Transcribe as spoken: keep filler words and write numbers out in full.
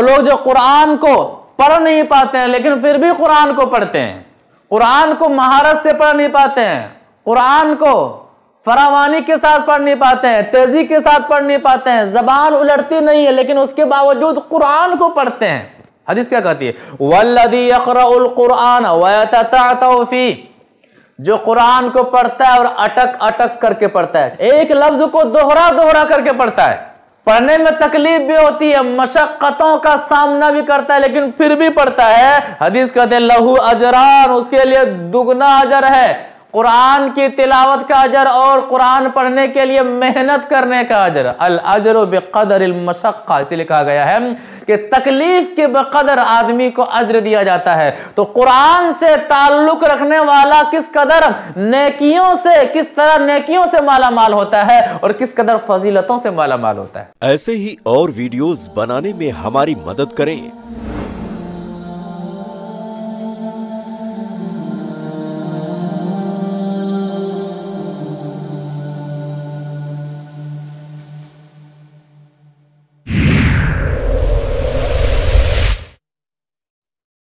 वो लोग जो कुरान को पढ़ नहीं पाते हैं लेकिन फिर भी कुरान को पढ़ते हैं, कुरान को महारत से पढ़ नहीं पाते हैं, कुरान को फरावानी के साथ पढ़ नहीं पाते हैं, तेजी के साथ पढ़ नहीं पाते हैं, जबान उलटती नहीं है लेकिन उसके बावजूद कुरान को पढ़ते हैं। हदीस क्या कहती है? वल्लदी यक़रउल कुरान व यततअतउ फी, जो कुरान को पढ़ता है और अटक अटक करके पढ़ता है, एक लफ्ज को दोहरा दोहरा करके पढ़ता है, पढ़ने में तकलीफ भी होती है, मशक्कतों का सामना भी करता है लेकिन फिर भी पढ़ता है। हदीस कहते हैं लहू अजरान, उसके लिए दुगना अजर है, कुरान की तिलावत का अजर और कुरान पढ़ने के लिए मेहनत करने का अजर। अल अजरु बिक़दरिल मशक्का, इसीलिए कहा गया है कि तकलीफ के बकदर आदमी को अजर दिया जाता है। तो कुरान से ताल्लुक रखने वाला किस कदर नेकियों से, किस तरह नेकियों से माला माल होता है और किस कदर फजीलतों से माला माल होता है। ऐसे ही और वीडियोस बनाने में हमारी मदद करें।